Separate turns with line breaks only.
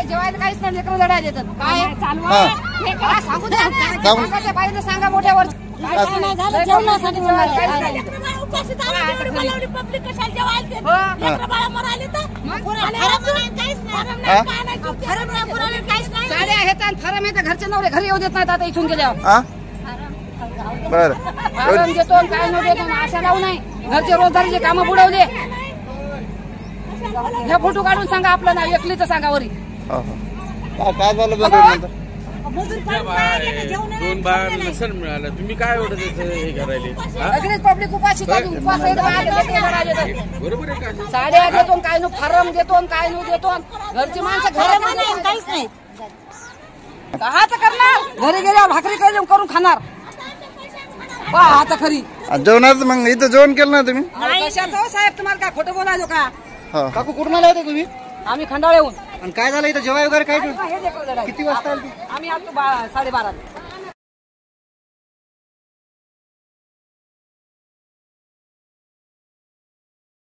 काही जेवायला काहीच नाही, लेकरं लढायला देतात. काय सांगू द्या, बाईने सांगा मोठ्यावर. साड्या आहेत आणि फरम येतात, घरचे नवरे घरी येऊ देत नाहीत आता इथून गेल्यावर.
बरं
फरम देतो काय न देतो अशा लावू नाही. घरचे रोजगारीचे कामं बुडवले. हे फोटो काढून सांगा आपलं नाव एकलीच सांगा वरी.
काय झालं बरं?
दोन बार नसेल मिळालं, तुम्ही काय एवढं हे करायले?
सगळीच पब्लिक उपाशी
बरोबर आहे का?
साड्या देतो काय नु फरम देतो काय नु देतो. घरची माणसं काहीच नाही. काच करणार घरी गेल्यावर भाकरी करून खाणार. आता खरी
जेवणाचं मग इथं जेवण केलं ना तुम्ही?
कशाचं साहेब तुम्हाला काय खोटं बोलायलो का?
काकू कुठून आला होता तुम्ही?
आम्ही खंडाळ्याहून.
आणि काय झालं इथं जेवाय वगैरे काय?
किती
वाजता आली?
आम्ही आलो 12:30.